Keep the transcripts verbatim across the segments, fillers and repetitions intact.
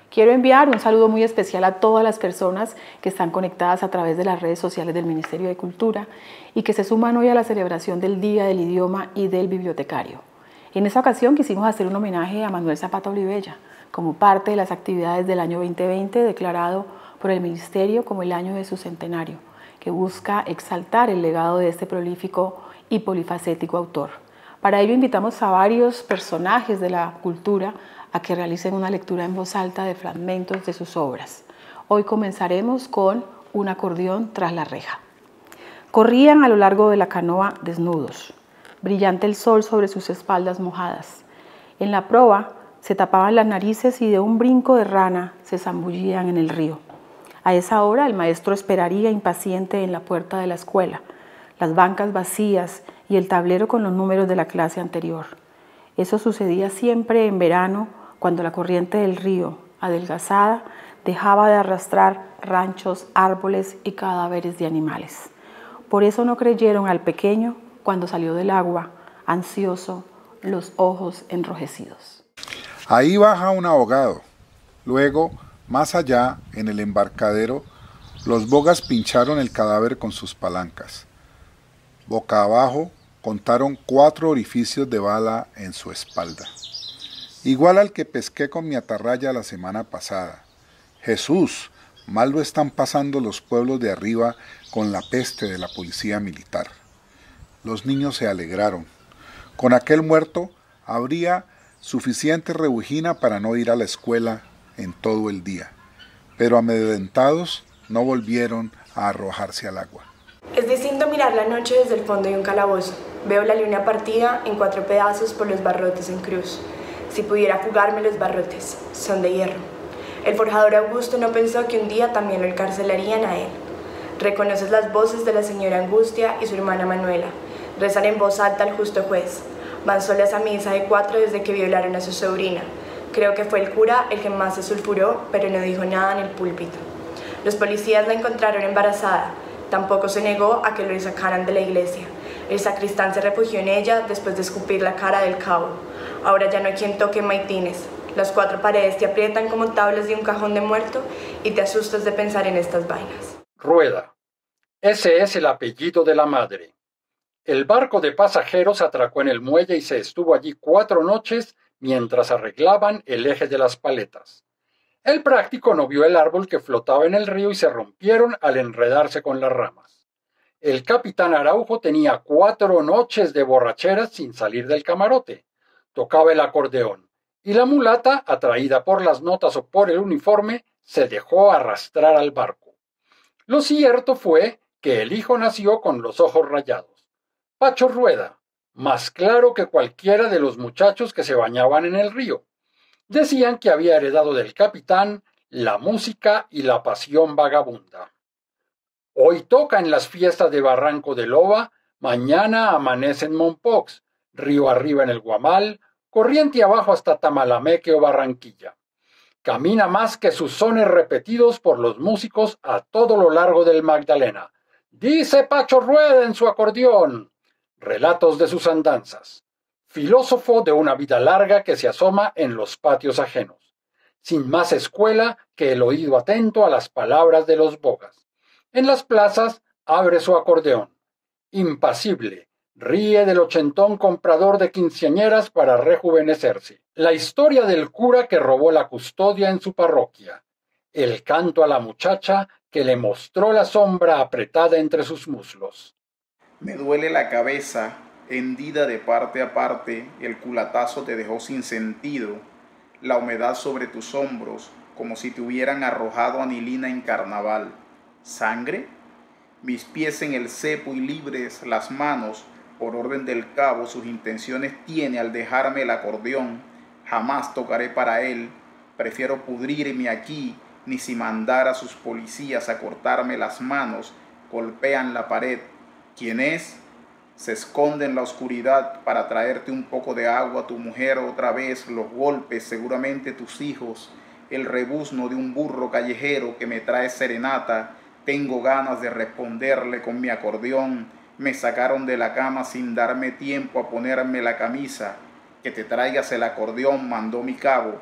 Quiero enviar un saludo muy especial a todas las personas que están conectadas a través de las redes sociales del Ministerio de Cultura y que se suman hoy a la celebración del Día del Idioma y del Bibliotecario. En esta ocasión quisimos hacer un homenaje a Manuel Zapata Olivella como parte de las actividades del año veinte veinte declarado por el Ministerio como el año de su centenario, que busca exaltar el legado de este prolífico y polifacético autor. Para ello invitamos a varios personajes de la cultura a que realicen una lectura en voz alta de fragmentos de sus obras. Hoy comenzaremos con Un acordeón tras la reja. Corrían a lo largo de la canoa desnudos, brillante el sol sobre sus espaldas mojadas. En la proa se tapaban las narices y de un brinco de rana se zambullían en el río. A esa hora el maestro esperaría impaciente en la puerta de la escuela, las bancas vacías y el tablero con los números de la clase anterior. Eso sucedía siempre en verano, cuando la corriente del río, adelgazada, dejaba de arrastrar ranchos, árboles y cadáveres de animales. Por eso no creyeron al pequeño cuando salió del agua, ansioso, los ojos enrojecidos. Ahí baja un ahogado. Luego, más allá, en el embarcadero, los bogas pincharon el cadáver con sus palancas. Boca abajo, contaron cuatro orificios de bala en su espalda. Igual al que pesqué con mi atarraya la semana pasada. Jesús, mal lo están pasando los pueblos de arriba con la peste de la policía militar. Los niños se alegraron. Con aquel muerto habría suficiente rebujina para no ir a la escuela en todo el día, pero amedrentados no volvieron a arrojarse al agua. Es distinto mirar la noche desde el fondo de un calabozo. Veo la luna partida en cuatro pedazos por los barrotes en cruz. Si pudiera fugarme los barrotes, son de hierro. El forjador Augusto no pensó que un día también lo encarcelarían a él. Reconoces las voces de la señora Angustia y su hermana Manuela. Rezan en voz alta al justo juez. Van solas a misa de cuatro desde que violaron a su sobrina. Creo que fue el cura el que más se sulfuró, pero no dijo nada en el púlpito. Los policías la encontraron embarazada. Tampoco se negó a que lo sacaran de la iglesia. El sacristán se refugió en ella después de escupir la cara del cabo. Ahora ya no hay quien toque maitines. Las cuatro paredes te aprietan como tablas de un cajón de muerto y te asustas de pensar en estas vainas. Rueda. Ese es el apellido de la madre. El barco de pasajeros atracó en el muelle y se estuvo allí cuatro noches mientras arreglaban el eje de las paletas. El práctico no vio el árbol que flotaba en el río y se rompieron al enredarse con las ramas. El capitán Araujo tenía cuatro noches de borracheras sin salir del camarote. Tocaba el acordeón y la mulata, atraída por las notas o por el uniforme, se dejó arrastrar al barco. Lo cierto fue que el hijo nació con los ojos rayados. Pacho Rueda, más claro que cualquiera de los muchachos que se bañaban en el río. Decían que había heredado del capitán la música y la pasión vagabunda. Hoy toca en las fiestas de Barranco de Loba, mañana amanece en Mompox, río arriba en el Guamal, corriente abajo hasta Tamalameque o Barranquilla. Camina más que sus sones repetidos por los músicos a todo lo largo del Magdalena. Dice Pacho Rueda en su acordeón. Relatos de sus andanzas. Filósofo de una vida larga que se asoma en los patios ajenos. Sin más escuela que el oído atento a las palabras de los bogas. En las plazas abre su acordeón. Impasible. Ríe del ochentón comprador de quinceañeras para rejuvenecerse. La historia del cura que robó la custodia en su parroquia. El canto a la muchacha que le mostró la sombra apretada entre sus muslos. Me duele la cabeza, hendida de parte a parte, el culatazo te dejó sin sentido, la humedad sobre tus hombros, como si te hubieran arrojado anilina en carnaval. ¿Sangre? Mis pies en el cepo y libres las manos, por orden del cabo sus intenciones tiene al dejarme el acordeón. Jamás tocaré para él, prefiero pudrirme aquí, ni si mandara a sus policías a cortarme las manos, golpean la pared. ¿Quién es? Se esconde en la oscuridad para traerte un poco de agua a tu mujer otra vez, los golpes, seguramente tus hijos, el rebuzno de un burro callejero que me trae serenata. Tengo ganas de responderle con mi acordeón. Me sacaron de la cama sin darme tiempo a ponerme la camisa. Que te traigas el acordeón, mandó mi cabo.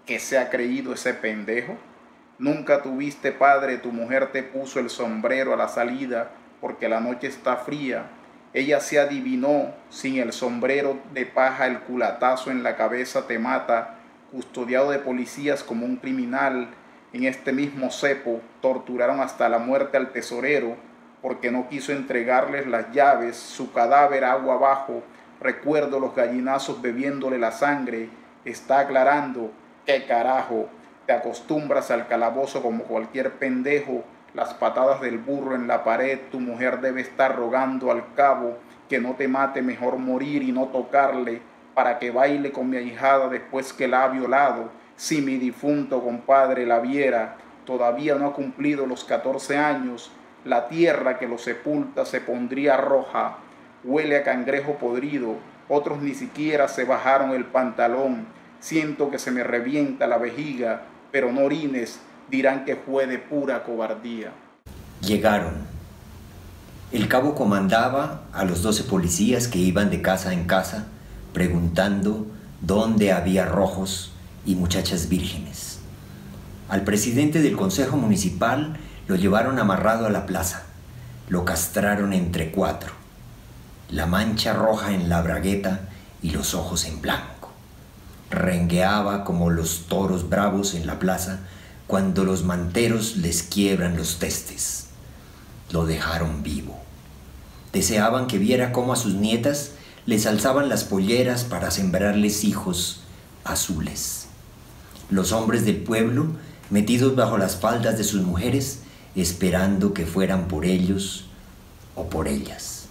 ¿Qué se ha creído ese pendejo? Nunca tuviste padre, tu mujer te puso el sombrero a la salida porque la noche está fría. Ella se adivinó, sin el sombrero de paja el culatazo en la cabeza te mata, custodiado de policías como un criminal. En este mismo cepo torturaron hasta la muerte al tesorero porque no quiso entregarles las llaves, su cadáver agua abajo. Recuerdo los gallinazos bebiéndole la sangre. Está aclarando. ¿Qué carajo? Te acostumbras al calabozo como cualquier pendejo. Las patadas del burro en la pared. Tu mujer debe estar rogando al cabo que no te mate, mejor morir y no tocarle, para que baile con mi ahijada después que la ha violado. Si mi difunto compadre la viera, todavía no ha cumplido los catorce años, la tierra que lo sepulta se pondría roja. Huele a cangrejo podrido, otros ni siquiera se bajaron el pantalón. Siento que se me revienta la vejiga, pero no orines, dirán que fue de pura cobardía. Llegaron. El cabo comandaba a los doce policías que iban de casa en casa preguntando dónde había rojos y muchachas vírgenes. Al presidente del consejo municipal lo llevaron amarrado a la plaza. Lo castraron entre cuatro. La mancha roja en la bragueta y los ojos en blanco. Rengueaba como los toros bravos en la plaza cuando los manteros les quiebran los testes. Lo dejaron vivo. Deseaban que viera cómo a sus nietas les alzaban las polleras para sembrarles hijos azules. Los hombres del pueblo, metidos bajo las faldas de sus mujeres, esperando que fueran por ellos o por ellas.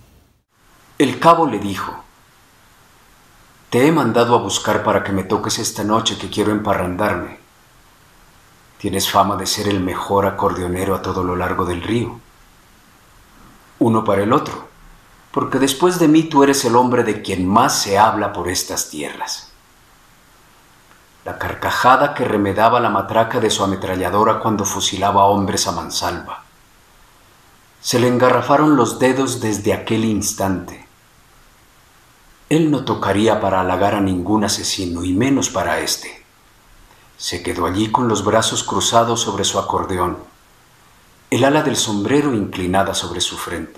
El cabo le dijo: te he mandado a buscar para que me toques esta noche que quiero emparrandarme. Tienes fama de ser el mejor acordeonero a todo lo largo del río. Uno para el otro, porque después de mí tú eres el hombre de quien más se habla por estas tierras. La carcajada que remedaba la matraca de su ametralladora cuando fusilaba hombres a mansalva. Se le engarrafaron los dedos desde aquel instante. Él no tocaría para halagar a ningún asesino, y menos para este. Se quedó allí con los brazos cruzados sobre su acordeón, el ala del sombrero inclinada sobre su frente.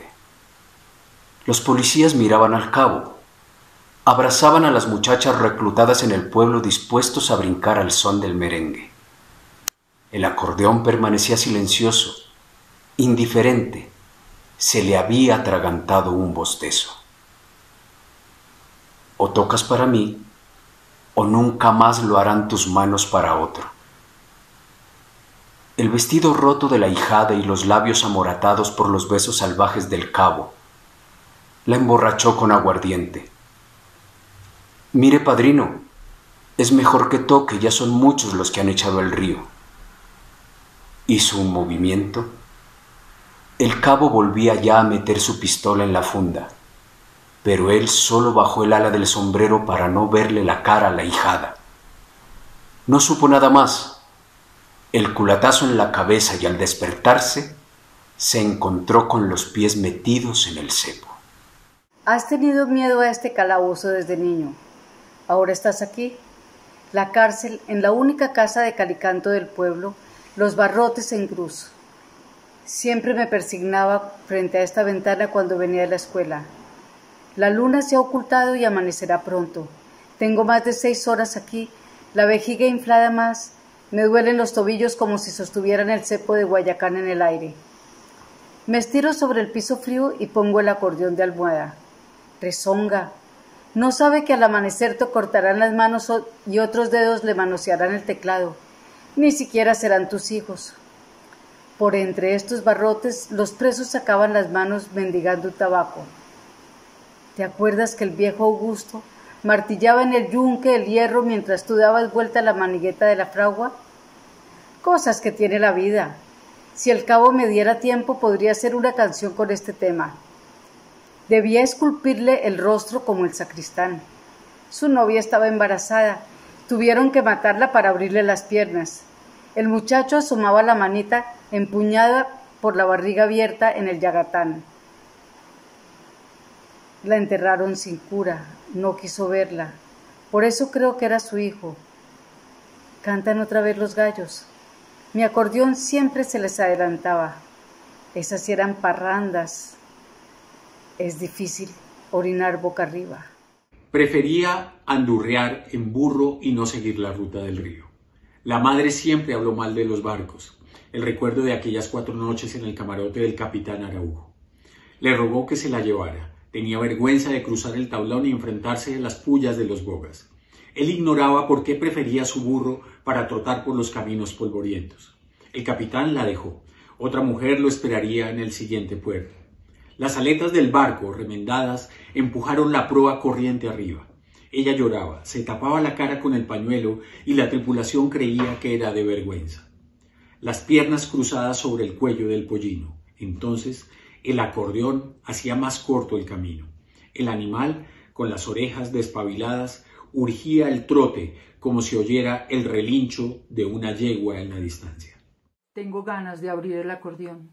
Los policías miraban al cabo, abrazaban a las muchachas reclutadas en el pueblo dispuestos a brincar al son del merengue. El acordeón permanecía silencioso, indiferente. Se le había atragantado un bostezo. O tocas para mí, o nunca más lo harán tus manos para otro. El vestido roto de la ahijada y los labios amoratados por los besos salvajes del cabo la emborrachó con aguardiente. Mire, padrino, es mejor que toque, ya son muchos los que han echado al río. Hizo un movimiento. El cabo volvía ya a meter su pistola en la funda, pero él solo bajó el ala del sombrero para no verle la cara a la ahijada. No supo nada más. El culatazo en la cabeza, y al despertarse, se encontró con los pies metidos en el cepo. Has tenido miedo a este calabozo desde niño. Ahora estás aquí. La cárcel, en la única casa de Calicanto del pueblo, los barrotes en cruz. Siempre me persignaba frente a esta ventana cuando venía de la escuela. La luna se ha ocultado y amanecerá pronto. Tengo más de seis horas aquí, la vejiga inflada más. Me duelen los tobillos como si sostuvieran el cepo de Guayacán en el aire. Me estiro sobre el piso frío y pongo el acordeón de almohada. Rezonga. No sabe que al amanecer te cortarán las manos y otros dedos le manosearán el teclado. Ni siquiera serán tus hijos. Por entre estos barrotes, los presos sacaban las manos mendigando tabaco. ¿Te acuerdas que el viejo Augusto martillaba en el yunque el hierro mientras tú dabas vuelta a la manigueta de la fragua? Cosas que tiene la vida. Si el cabo me diera tiempo, podría hacer una canción con este tema. Debía esculpirle el rostro como el sacristán. Su novia estaba embarazada. Tuvieron que matarla para abrirle las piernas. El muchacho asomaba la manita empuñada por la barriga abierta en el yagatán. La enterraron sin cura. No quiso verla. Por eso creo que era su hijo. Cantan otra vez los gallos. Mi acordeón siempre se les adelantaba. Esas sí eran parrandas. Es difícil orinar boca arriba. Prefería andurrear en burro y no seguir la ruta del río. La madre siempre habló mal de los barcos, el recuerdo de aquellas cuatro noches en el camarote del capitán Araujo. Le rogó que se la llevara. Tenía vergüenza de cruzar el tablón y enfrentarse a las pullas de los bogas. Él ignoraba por qué prefería su burro para trotar por los caminos polvorientos. El capitán la dejó. Otra mujer lo esperaría en el siguiente puerto. Las aletas del barco, remendadas, empujaron la proa corriente arriba. Ella lloraba, se tapaba la cara con el pañuelo y la tripulación creía que era de vergüenza. Las piernas cruzadas sobre el cuello del pollino. Entonces, el acordeón hacía más corto el camino. El animal, con las orejas despabiladas, urgía el trote como si oyera el relincho de una yegua en la distancia. Tengo ganas de abrir el acordeón.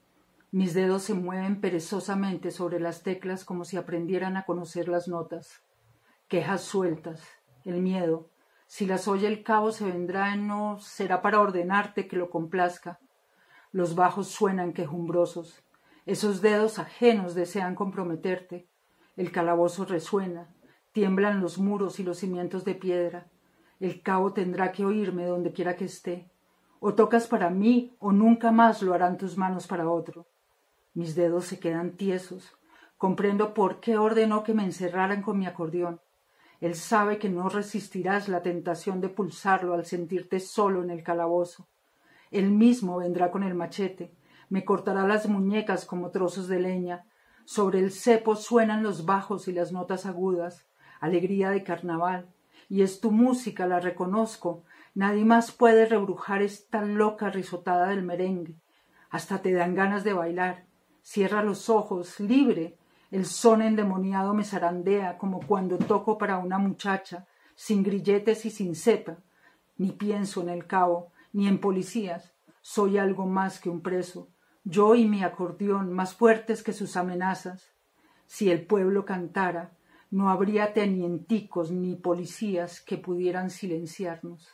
Mis dedos se mueven perezosamente sobre las teclas como si aprendieran a conocer las notas. Quejas sueltas, el miedo. Si las oye el cabo se vendrá en no, será para ordenarte que lo complazca. Los bajos suenan quejumbrosos. Esos dedos ajenos desean comprometerte. El calabozo resuena. Tiemblan los muros y los cimientos de piedra. El cabo tendrá que oírme donde quiera que esté. O tocas para mí, o nunca más lo harán tus manos para otro. Mis dedos se quedan tiesos. Comprendo por qué ordenó que me encerraran con mi acordeón. Él sabe que no resistirás la tentación de pulsarlo al sentirte solo en el calabozo. Él mismo vendrá con el machete. Me cortará las muñecas como trozos de leña. Sobre el cepo suenan los bajos y las notas agudas. Alegría de carnaval. Y es tu música, la reconozco. Nadie más puede rebrujar esta loca risotada del merengue. Hasta te dan ganas de bailar. Cierra los ojos, libre. El son endemoniado me zarandea como cuando toco para una muchacha, sin grilletes y sin cepa. Ni pienso en el cabo, ni en policías. Soy algo más que un preso. Yo y mi acordeón, más fuertes que sus amenazas. Si el pueblo cantara, no habría tenienticos ni policías que pudieran silenciarnos.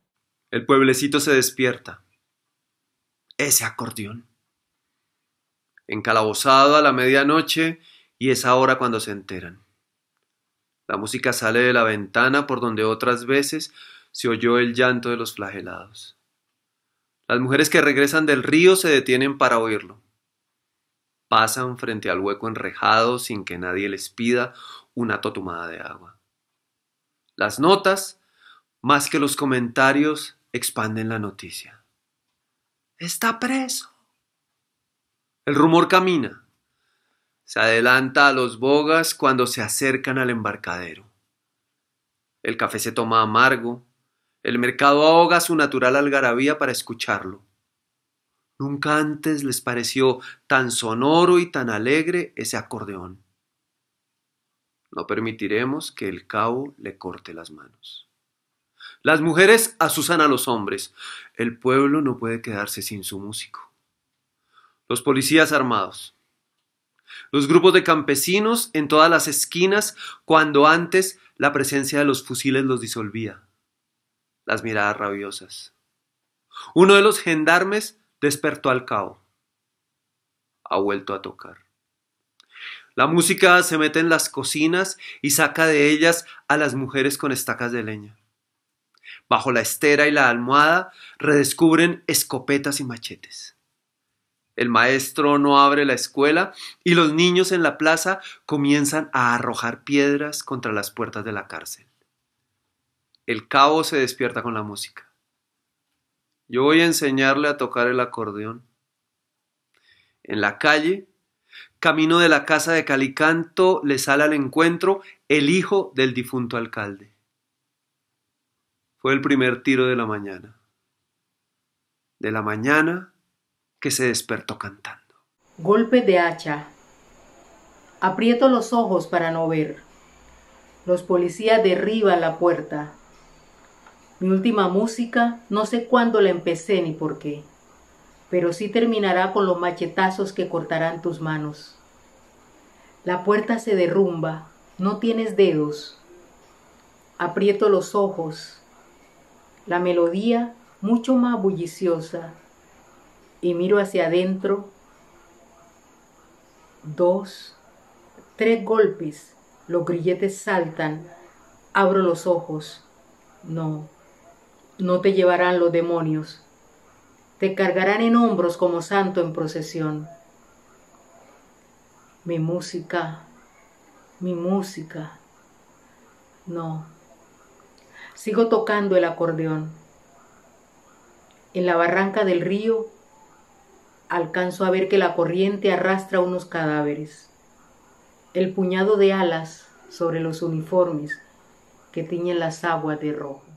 El pueblecito se despierta. Ese acordeón. Encalabozado a la medianoche, y es ahora cuando se enteran. La música sale de la ventana por donde otras veces se oyó el llanto de los flagelados. Las mujeres que regresan del río se detienen para oírlo. Pasan frente al hueco enrejado sin que nadie les pida una totumada de agua. Las notas, más que los comentarios, expanden la noticia. ¡Está preso! El rumor camina. Se adelanta a los bogas cuando se acercan al embarcadero. El café se toma amargo. El mercado ahoga su natural algarabía para escucharlo. Nunca antes les pareció tan sonoro y tan alegre ese acordeón. No permitiremos que el cabo le corte las manos. Las mujeres asusan a los hombres. El pueblo no puede quedarse sin su músico. Los policías armados. Los grupos de campesinos en todas las esquinas cuando antes la presencia de los fusiles los disolvía. Las miradas rabiosas. Uno de los gendarmes despertó al cabo. Ha vuelto a tocar. La música se mete en las cocinas y saca de ellas a las mujeres con estacas de leña. Bajo la estera y la almohada redescubren escopetas y machetes. El maestro no abre la escuela y los niños en la plaza comienzan a arrojar piedras contra las puertas de la cárcel. El cabo se despierta con la música. Yo voy a enseñarle a tocar el acordeón. En la calle, camino de la casa de Calicanto, le sale al encuentro el hijo del difunto alcalde. Fue el primer tiro de la mañana. De la mañana que se despertó cantando. Golpe de hacha. Aprieto los ojos para no ver. Los policías derriban la puerta. Mi última música no sé cuándo la empecé ni por qué, pero sí terminará con los machetazos que cortarán tus manos. La puerta se derrumba, no tienes dedos. Aprieto los ojos. la melodía mucho más bulliciosa, y miro hacia adentro. Dos, tres golpes, los grilletes saltan, abro los ojos. No, no te llevarán los demonios, te cargarán en hombros como santo en procesión. Mi música, mi música, no. Sigo tocando el acordeón. En la barranca del río alcanzo a ver que la corriente arrastra unos cadáveres. El puñado de alas sobre los uniformes que tiñen las aguas de rojo.